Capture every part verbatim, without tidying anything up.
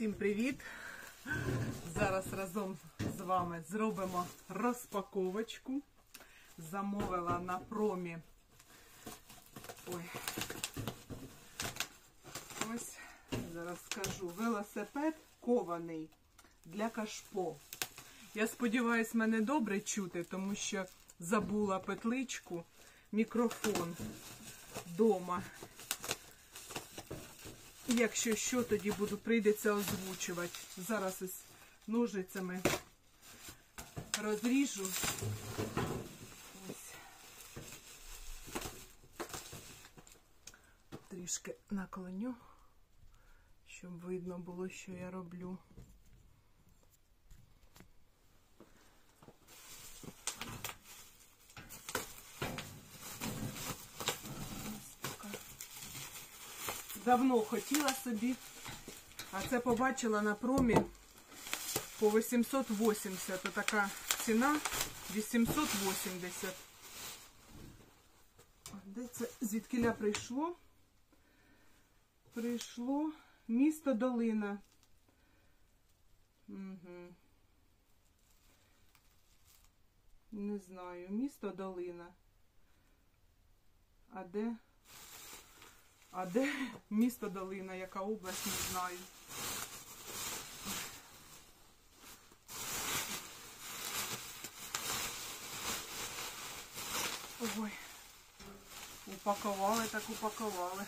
Всім привіт! Зараз разом з вами зробимо розпаковочку. Замовила на промі. Ой. Ось, зараз скажу, велосипед кований для кашпо. Я сподіваюся, мене добре чути, тому що забула петличку, мікрофон вдома. Якщо що, тоді буду, прийдеться озвучувати. Зараз ось ножицями розріжу. Ось. Трішки наклоню, щоб видно було, що я роблю. Давно хотіла собі, а це побачила на промі по вісімсот вісімдесят. Така ціна вісімсот вісімдесят. Де це? Звідкіля прийшло? Прийшло місто Долина. Угу. Не знаю, місто Долина. А де? А де місто Долина, яка область, не знаю. Ой, упакували, так упакували.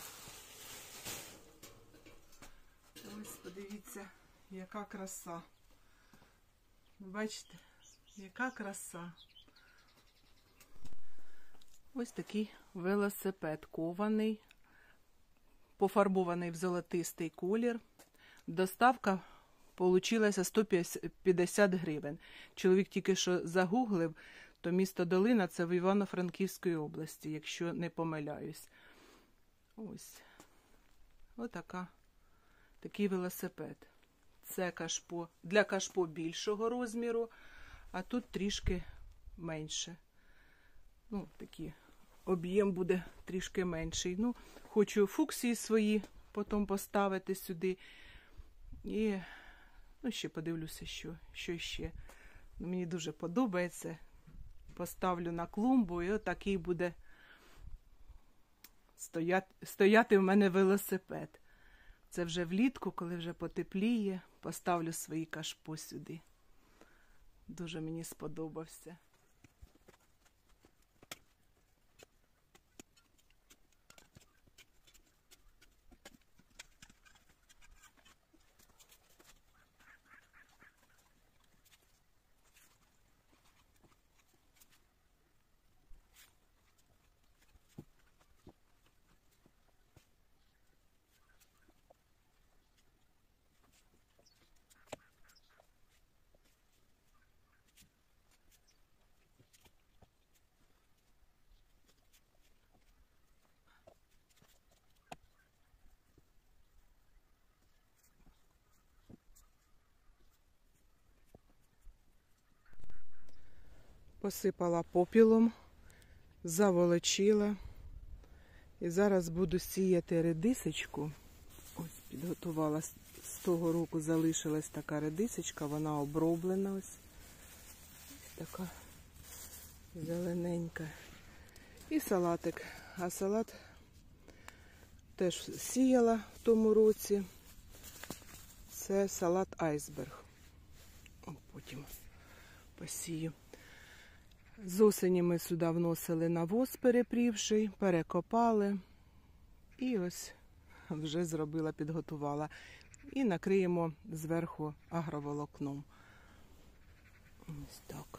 Ось, подивіться, яка краса. Бачите, яка краса. Ось такий велосипед кований. Пофарбований в золотистий колір. Доставка получилася сто п'ятдесят гривень. Чоловік тільки що загуглив, то місто Долина – це в Івано-Франківській області, якщо не помиляюсь. Ось. Отака. Такий велосипед. Це кашпо. Для кашпо більшого розміру, а тут трішки менше. Ну, такі. Об'єм буде трішки менший. Ну, хочу фуксії свої потім поставити сюди. І, ну, ще подивлюся, що, що ще. Мені дуже подобається. Поставлю на клумбу, і отакий буде стояти, стояти в мене велосипед. Це вже влітку, коли вже потепліє, поставлю свої кашпо сюди. Дуже мені сподобався. Посипала попілом, заволочила. І зараз буду сіяти редисочку. Ось підготувала, з того року залишилась така редисочка, вона оброблена ось. Така зелененька. І салатик. А салат теж сіяла в тому році. Це салат айсберг. О, потім посію. З осені ми сюди вносили навоз перепрівший, перекопали. І ось вже зробила, підготувала. І накриємо зверху агроволокном. Ось так.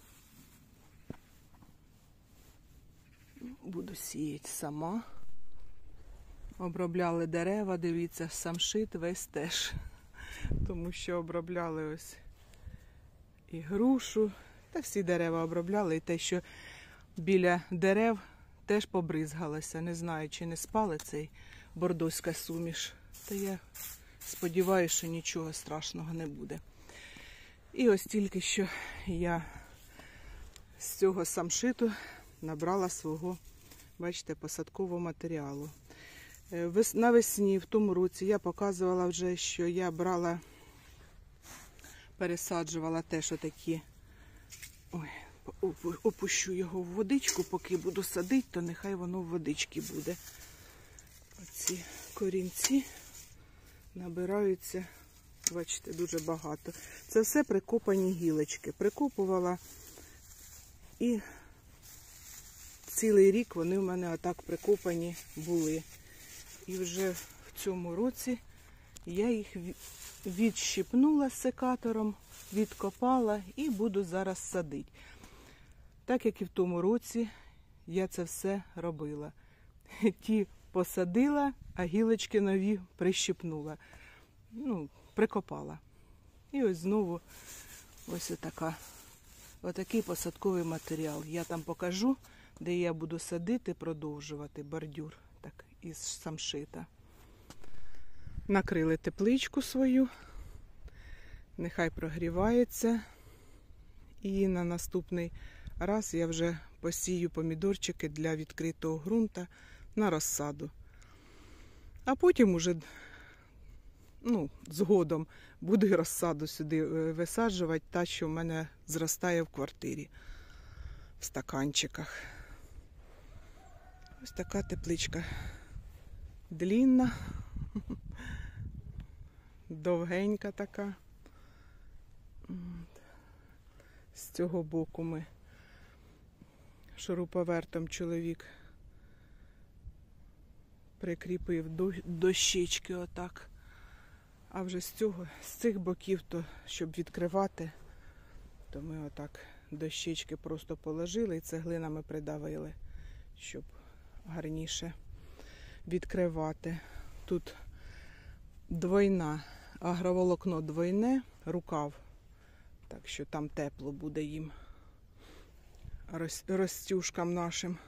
Буду сіяти сама. Обробляли дерева, дивіться, самшит весь теж. Тому що обробляли ось і грушу. Та всі дерева обробляли, і те, що біля дерев теж побризгалося. Не знаю, чи не спали цей бордоська суміш. Та я сподіваюся, що нічого страшного не буде. І ось тільки що я з цього самшиту набрала свого, бачите, посадкового матеріалу. Навесні в тому році я показувала вже, що я брала, пересаджувала теж отакі. Ой, опущу його в водичку, поки буду садити, то нехай воно в водичці буде. Оці корінці набираються, бачите, дуже багато. Це все прикопані гілочки. Прикопувала і цілий рік вони в мене отак прикопані були. І вже в цьому році я їх відщипнула секатором, відкопала і буду зараз садити. Так як і в тому році я це все робила. Ті посадила, а гілочки нові прищипнула. Ну, прикопала. І ось знову ось отака, отакий посадковий матеріал. Я там покажу, де я буду садити, продовжувати бордюр так, із самшита. Накрили тепличку свою, нехай прогрівається. І на наступний раз я вже посію помідорчики для відкритого ґрунту на розсаду. А потім уже, ну, згодом буду і розсаду сюди висаджувати, та, що в мене зростає в квартирі, в стаканчиках. Ось така тепличка. Длінна, довгенька така. З цього боку ми шуруповертом чоловік прикріпив дощечки отак. А вже з цього, з цих боків, то щоб відкривати, то ми отак дощечки просто положили і цеглинами придавили, щоб гарніше відкривати. Тут двойна, агроволокно двойне, рукав, так що там тепло буде їм, розтюжкам нашим.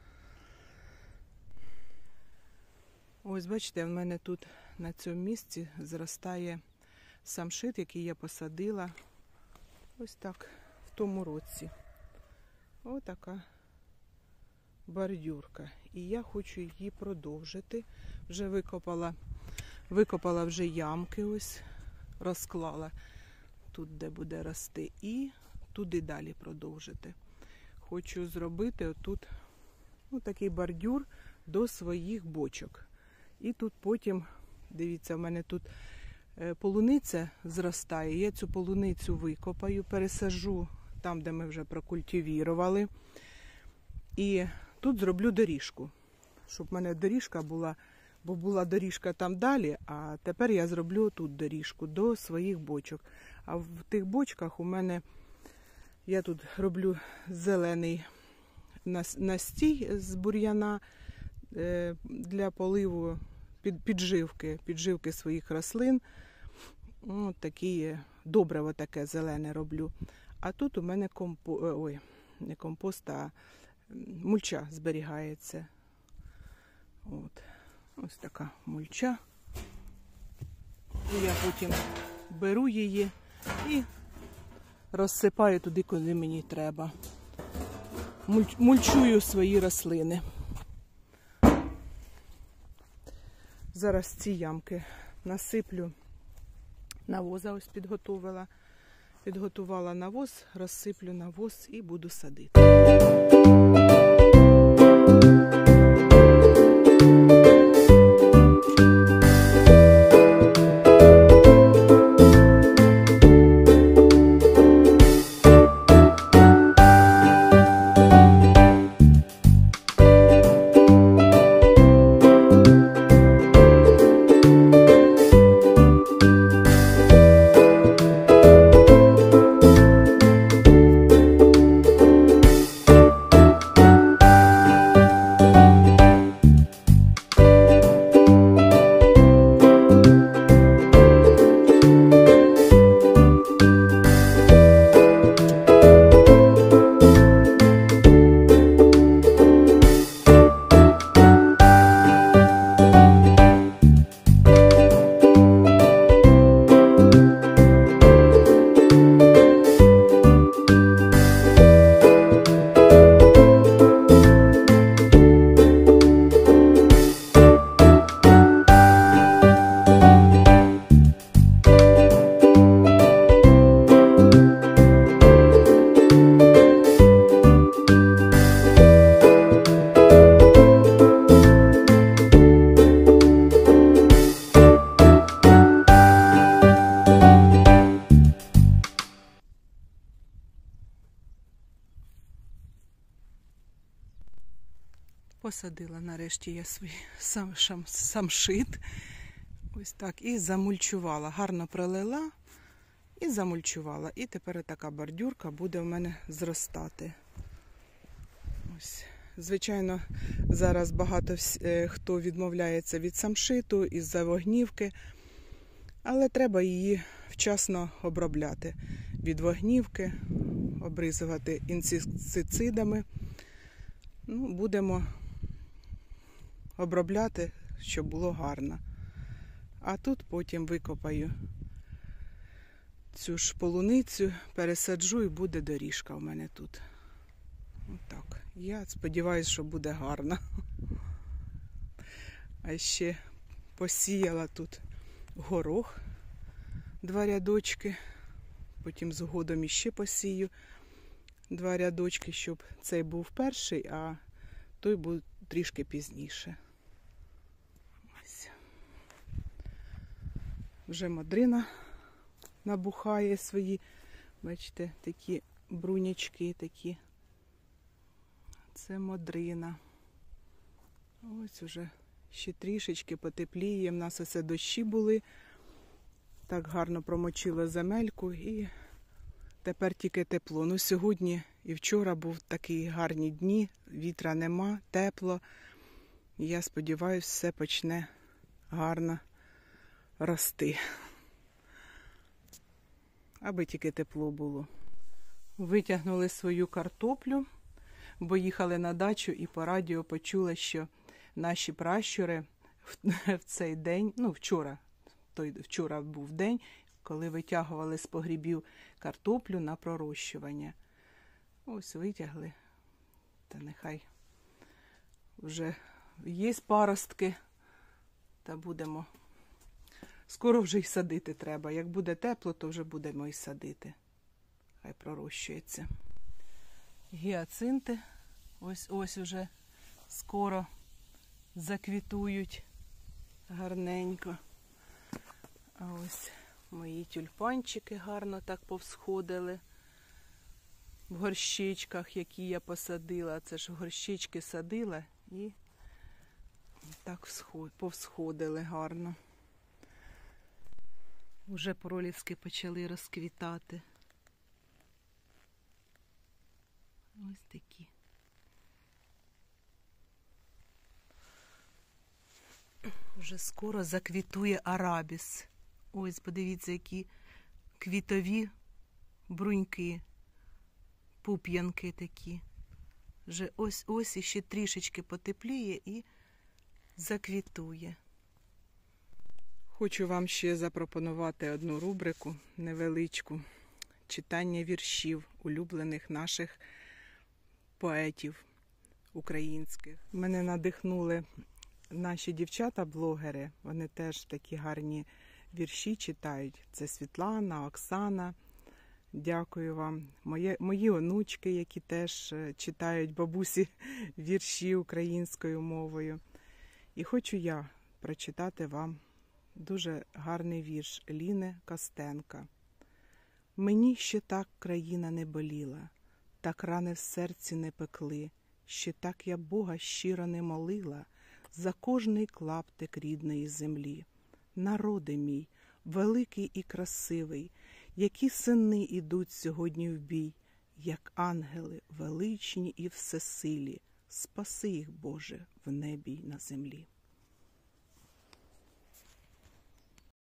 Ось бачите, в мене тут на цьому місці зростає самшит, який я посадила ось так в тому році. Ось така бордюрка. І я хочу її продовжити. Вже викопала, викопала вже ямки, ось розклала тут, де буде рости, і туди далі продовжити. Хочу зробити отут ну, такий бордюр до своїх бочок. І тут потім, дивіться, в мене тут полуниця зростає. Я цю полуницю викопаю, пересаджу там, де ми вже прокультивірували. І тут зроблю доріжку, щоб в мене доріжка була, бо була доріжка там далі, а тепер я зроблю тут доріжку до своїх бочок. А в тих бочках у мене, я тут роблю зелений настій з бур'яна для поливу, підживки, підживки своїх рослин. Ось такі, добриво таке зелене роблю. А тут у мене компо... Ой, не компост, а мульча зберігається. От. Ось така мульча. І я потім беру її і розсипаю туди, куди мені треба. Мульчую свої рослини. Зараз ці ямки насиплю навоза, ось підготувала. Підготувала навоз, розсиплю навоз і буду садити. Посадила нарешті я свій сам, сам, самшит. Ось так. І замульчувала. Гарно пролила і замульчувала. І тепер така бордюрка буде в мене зростати. Ось. Звичайно, зараз багато хто відмовляється від самшиту із-за вогнівки. Але треба її вчасно обробляти. Від вогнівки, обризувати інсектицидами. Ну, будемо обробляти, щоб було гарно. А тут потім викопаю цю ж полуницю, пересаджу і буде доріжка у мене тут. Отак. Я сподіваюся, що буде гарно. А ще посіяла тут горох, два рядочки. Потім згодом іще посію два рядочки, щоб цей був перший, а той був трішки пізніше. Ось. Вже модрина набухає свої, бачите, такі брунячки такі. Це модрина. Ось уже ще трішечки потепліє. В нас оце дощі були. Так гарно промочила земельку і тепер тільки тепло. Ну сьогодні і вчора був такі гарні дні, вітра нема, тепло. І я сподіваюся, все почне гарно рости. Аби тільки тепло було. Витягнули свою картоплю, бо їхали на дачу і по радіо почули, що наші пращури в цей день, ну вчора, той вчора був день, коли витягували з погрібів картоплю на пророщування. Ось витягли, та нехай вже є паростки, та будемо. Скоро вже й садити треба. Як буде тепло, то вже будемо і садити. Хай пророщується. Гіацинти ось ось уже скоро заквітують гарненько. А ось мої тюльпанчики гарно так повсходили в горщичках, які я посадила. Це ж горщички садила і так повсходили гарно. Уже проліски почали розквітати. Ось такі. Уже скоро заквітує арабіс. Ось, подивіться, які квітові бруньки, пуп'янки такі. Вже ось-ось іще трішечки потепліє і заквітує. Хочу вам ще запропонувати одну рубрику невеличку. Читання віршів улюблених наших поетів українських. Мене надихнули наші дівчата-блогери. Вони теж такі гарні вірші читають. Це Світлана, Оксана. Дякую вам. Мої, мої онучки, які теж читають бабусі вірші українською мовою. І хочу я прочитати вам дуже гарний вірш Ліни Костенка. Мені ще так країна не боліла, так рани в серці не пекли, ще так я Бога щиро не молила за кожний клаптик рідної землі. Народи мій, великий і красивий, які сини ідуть сьогодні в бій, як ангели величні і всесилі, спаси їх, Боже, в небі й на землі.